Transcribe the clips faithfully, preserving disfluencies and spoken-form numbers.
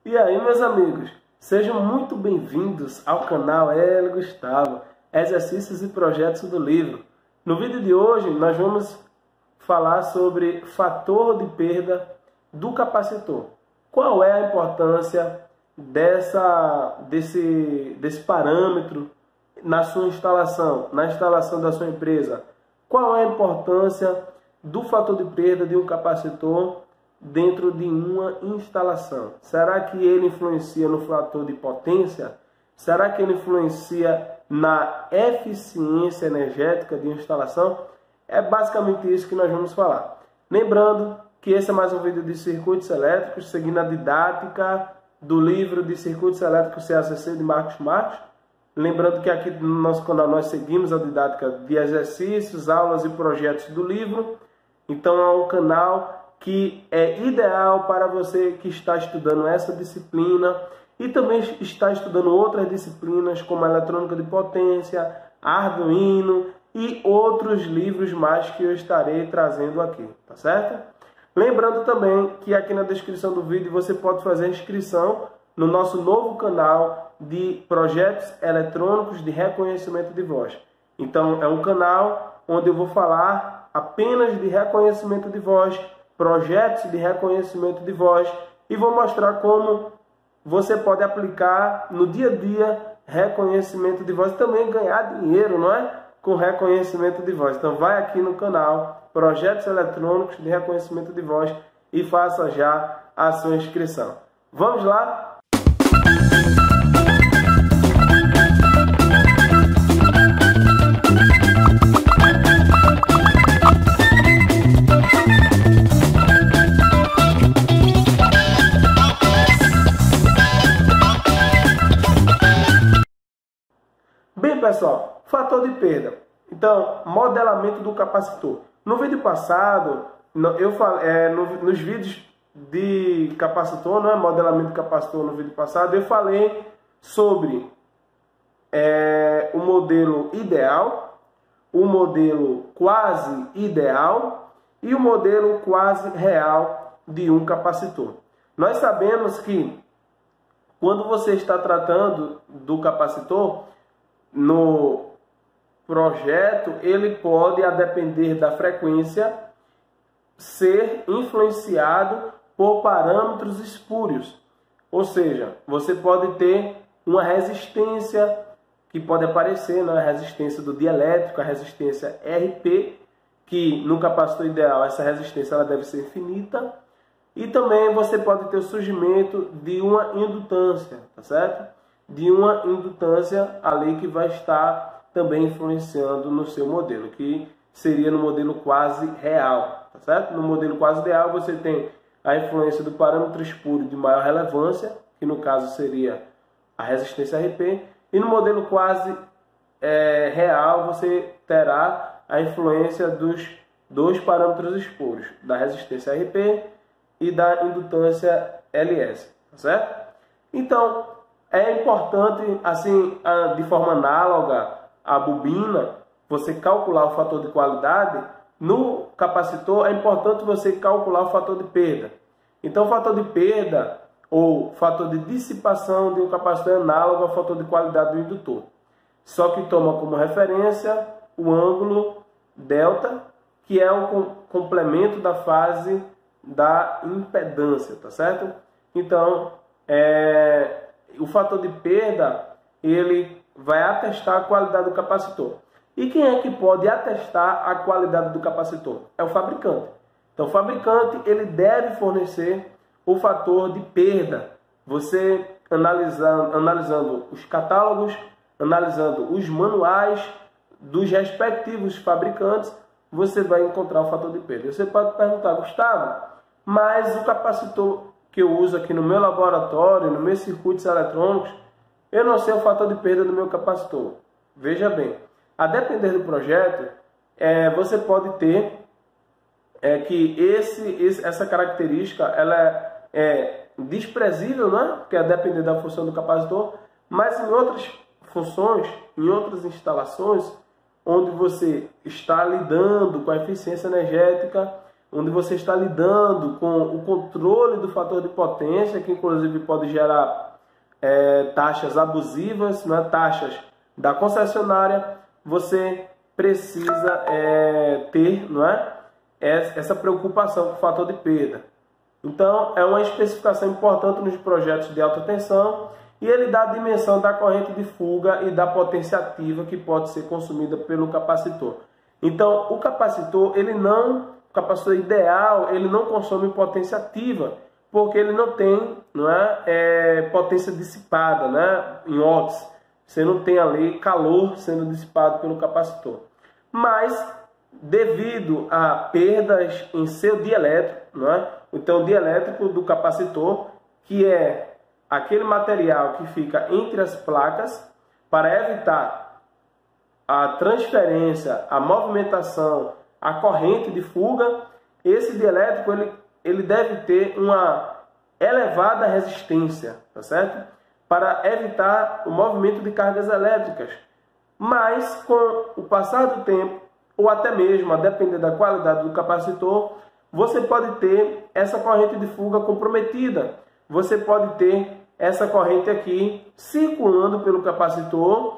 E aí, meus amigos, sejam muito bem-vindos ao canal Hélio Gustavo, Exercícios e Projetos do Livro. No vídeo de hoje, nós vamos falar sobre fator de perda do capacitor. Qual é a importância dessa, desse, desse parâmetro na sua instalação, na instalação da sua empresa? Qual é a importância do fator de perda de um capacitor dentro de uma instalação? Será que ele influencia no fator de potência? Será que ele influencia na eficiência energética de uma instalação? É basicamente isso que nós vamos falar. Lembrando que esse é mais um vídeo de circuitos elétricos, seguindo a didática do livro de circuitos elétricos C A C C de Marcos Marcos. Lembrando que aqui no nosso canal nós seguimos a didática de exercícios, aulas e projetos do livro. Então é um canal que é ideal para você que está estudando essa disciplina e também está estudando outras disciplinas como eletrônica de potência, Arduino e outros livros mais que eu estarei trazendo aqui, tá certo? Lembrando também que aqui na descrição do vídeo você pode fazer inscrição no nosso novo canal de projetos eletrônicos de reconhecimento de voz. Então é um canal onde eu vou falar apenas de reconhecimento de voz, projetos de reconhecimento de voz e vou mostrar como você pode aplicar no dia a dia reconhecimento de voz e também ganhar dinheiro, não é? Com reconhecimento de voz. Então vai aqui no canal Projetos Eletrônicos de Reconhecimento de Voz e faça já a sua inscrição. Vamos lá? Bem, pessoal, fator de perda. Então, modelamento do capacitor. No vídeo passado, eu falei, é, no, nos vídeos de capacitor, não é modelamento de capacitor no vídeo passado, eu falei sobre é, o modelo ideal, o modelo quase ideal e o modelo quase real de um capacitor. Nós sabemos que quando você está tratando do capacitor, no projeto, ele pode, a depender da frequência, ser influenciado por parâmetros espúrios. Ou seja, você pode ter uma resistência que pode aparecer, né? A resistência do dielétrico, a resistência R P, que no capacitor ideal essa resistência ela deve ser infinita. E também você pode ter o surgimento de uma indutância, tá certo? De uma indutância ali que vai estar também influenciando no seu modelo, que seria no modelo quase real, tá certo? No modelo quase ideal você tem a influência do parâmetro espúrio de maior relevância, que no caso seria a resistência R P, e no modelo quase é, real você terá a influência dos dois parâmetros espúrios, da resistência R P e da indutância L S, tá certo? Então, é importante, assim, de forma análoga à bobina, você calcular o fator de qualidade. No capacitor, é importante você calcular o fator de perda. Então, o fator de perda ou fator de dissipação de um capacitor é análogo ao fator de qualidade do indutor. Só que toma como referência o ângulo delta, que é o complemento da fase da impedância, tá certo? Então, é... o fator de perda, ele vai atestar a qualidade do capacitor. E quem é que pode atestar a qualidade do capacitor? É o fabricante. Então, o fabricante, ele deve fornecer o fator de perda. Você analisando, analisando os catálogos, analisando os manuais dos respectivos fabricantes, você vai encontrar o fator de perda. Você pode perguntar, Gustavo, mas o capacitor que eu uso aqui no meu laboratório, no meus circuitos eletrônicos, eu não sei o fator de perda do meu capacitor. Veja bem, a depender do projeto, é, você pode ter é, que esse, esse, essa característica ela é, é desprezível, né? Porque a depender da função do capacitor, mas em outras funções, em outras instalações, onde você está lidando com a eficiência energética, onde você está lidando com o controle do fator de potência, que inclusive pode gerar é, taxas abusivas, né? Taxas da concessionária, você precisa é, ter, não é? essa preocupação com o fator de perda. Então, é uma especificação importante nos projetos de alta tensão e ele dá a dimensão da corrente de fuga e da potência ativa que pode ser consumida pelo capacitor. Então, o capacitor, ele não, o capacitor ideal, ele não consome potência ativa, porque ele não tem, não é, é potência dissipada, né, em watts. Você não tem ali calor sendo dissipado pelo capacitor. Mas, devido a perdas em seu dielétrico, não é? Então, o dielétrico do capacitor, que é aquele material que fica entre as placas, para evitar a transferência, a movimentação, a corrente de fuga, esse dielétrico ele, ele deve ter uma elevada resistência, tá certo? Para evitar o movimento de cargas elétricas. Mas, com o passar do tempo, ou até mesmo, a depender da qualidade do capacitor, você pode ter essa corrente de fuga comprometida. Você pode ter essa corrente aqui circulando pelo capacitor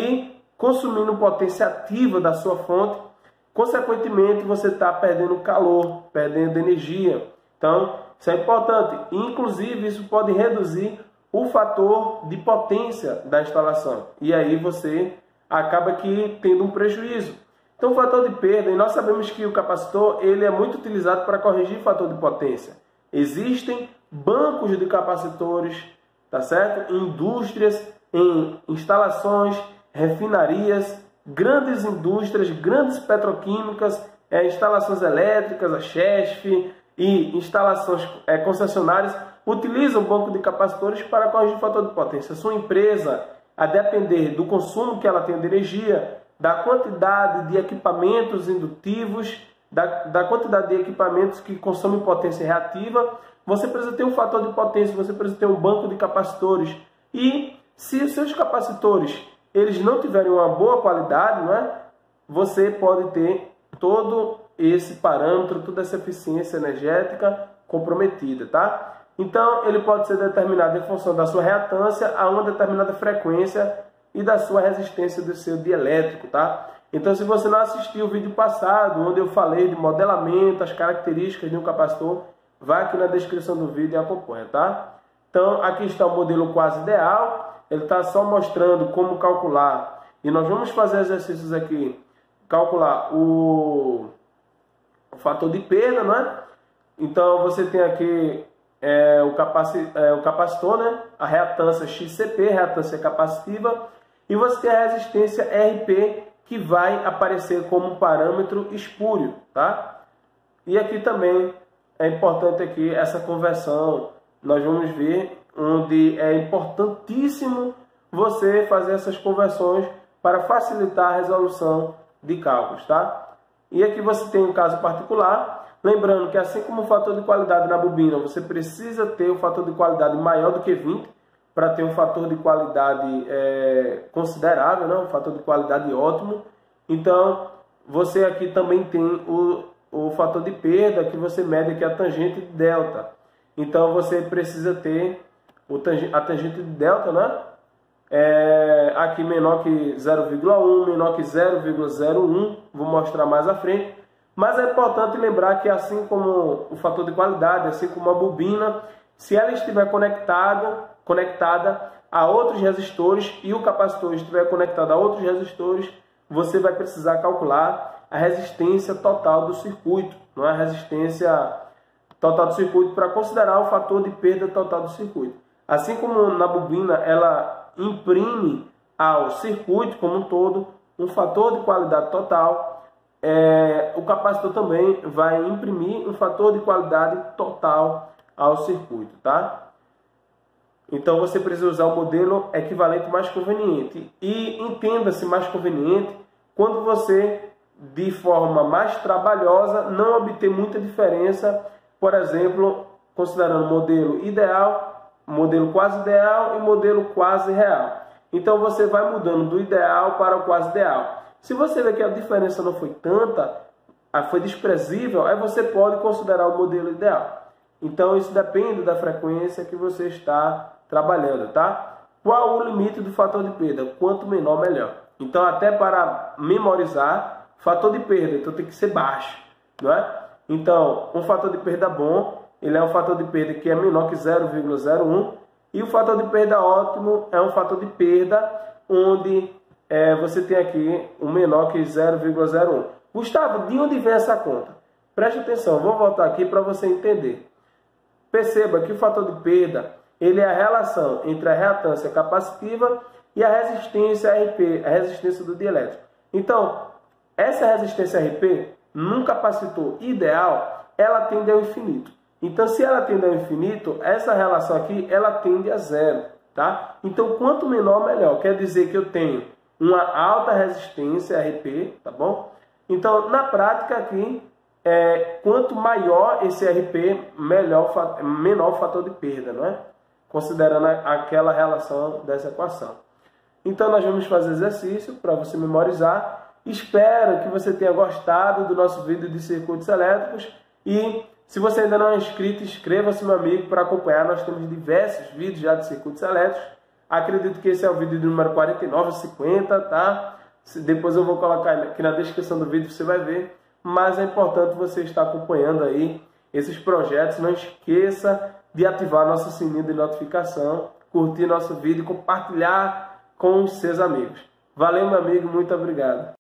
e consumindo potência ativa da sua fonte. Consequentemente, você está perdendo calor, perdendo energia. Então, isso é importante. Inclusive, isso pode reduzir o fator de potência da instalação. E aí você acaba aqui tendo um prejuízo. Então, o fator de perda, e nós sabemos que o capacitor ele é muito utilizado para corrigir o fator de potência. Existem bancos de capacitores, tá certo? Em indústrias, em instalações, refinarias, grandes indústrias, grandes petroquímicas, é, instalações elétricas, a Chesf e instalações é, concessionárias utilizam o banco de capacitores para corrigir o fator de potência. Sua empresa, a depender do consumo que ela tem de energia, da quantidade de equipamentos indutivos, da, da quantidade de equipamentos que consomem potência reativa, você precisa ter um fator de potência, você precisa ter um banco de capacitores. E se os seus capacitores eles não tiverem uma boa qualidade, não é? Você pode ter todo esse parâmetro, toda essa eficiência energética comprometida, tá? Então, ele pode ser determinado em função da sua reatância a uma determinada frequência e da sua resistência do seu dielétrico, tá? Então, se você não assistiu o vídeo passado, onde eu falei de modelamento, as características de um capacitor, vai aqui na descrição do vídeo e acompanha, tá? Então, aqui está o modelo quase ideal, ele está só mostrando como calcular, e nós vamos fazer exercícios aqui, calcular o, o fator de perda, né? Então, você tem aqui é, o, capaci, é, o capacitor, né? A reatância X C P, reatância capacitiva, e você tem a resistência R P, que vai aparecer como um parâmetro espúrio, tá? E aqui também é importante aqui essa conversão, nós vamos ver onde é importantíssimo você fazer essas conversões para facilitar a resolução de cálculos, tá? E aqui você tem um caso particular, lembrando que assim como o fator de qualidade na bobina, você precisa ter um fator de qualidade maior do que vinte para ter um fator de qualidade é, considerável, né? Um fator de qualidade ótimo. Então, você aqui também tem o, o fator de perda que você mede aqui a tangente de delta. Então, você precisa ter o tangente, a tangente de delta, né? É, aqui menor que zero vírgula um, menor que zero vírgula zero um, vou mostrar mais à frente. Mas é importante lembrar que assim como o fator de qualidade, assim como a bobina, se ela estiver conectada, conectada a outros resistores e o capacitor estiver conectado a outros resistores, você vai precisar calcular a resistência total do circuito, não é a resistência total do circuito, para considerar o fator de perda total do circuito. Assim como na bobina ela imprime ao circuito como um todo um fator de qualidade total, é, o capacitor também vai imprimir um fator de qualidade total ao circuito, tá? Então você precisa usar o modelo equivalente mais conveniente. E entenda-se mais conveniente quando você, de forma mais trabalhosa, não obter muita diferença, por exemplo, considerando modelo ideal, modelo quase ideal e modelo quase real. Então você vai mudando do ideal para o quase ideal. Se você vê que a diferença não foi tanta, foi desprezível, aí você pode considerar o modelo ideal. Então isso depende da frequência que você está trabalhando, tá? Qual o limite do fator de perda? Quanto menor, melhor. Então até para memorizar, fator de perda, então tem que ser baixo, não é? Então, um fator de perda bom, ele é um fator de perda que é menor que zero vírgula zero um, e o fator de perda ótimo é um fator de perda onde é, você tem aqui um menor que zero vírgula zero um. Gustavo, de onde vem essa conta? Preste atenção, vou voltar aqui para você entender. Perceba que o fator de perda, ele é a relação entre a reatância capacitiva e a resistência R P, a resistência do dielétrico. Então, essa resistência R P, num capacitor ideal, ela tende ao infinito. Então, se ela tende ao infinito, essa relação aqui, ela tende a zero, tá? Então, quanto menor, melhor. Quer dizer que eu tenho uma alta resistência R P, tá bom? Então, na prática aqui, é, quanto maior esse R P, melhor, menor o fator de perda, não é? Considerando aquela relação dessa equação. Então, nós vamos fazer exercício para você memorizar. Espero que você tenha gostado do nosso vídeo de circuitos elétricos. E, se você ainda não é inscrito, inscreva-se, meu amigo, para acompanhar. Nós temos diversos vídeos já de circuitos elétricos. Acredito que esse é o vídeo número quarenta e nove, cinquenta, tá? Depois eu vou colocar aqui na descrição do vídeo, você vai ver. Mas é importante você estar acompanhando aí esses projetos. Não esqueça de ativar nosso sininho de notificação, curtir nosso vídeo e compartilhar com os seus amigos. Valeu, meu amigo, muito obrigado.